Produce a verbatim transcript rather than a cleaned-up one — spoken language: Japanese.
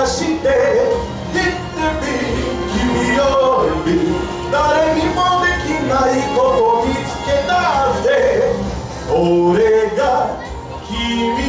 して言ってみ君より誰にもできないことを見つけ出せ俺が君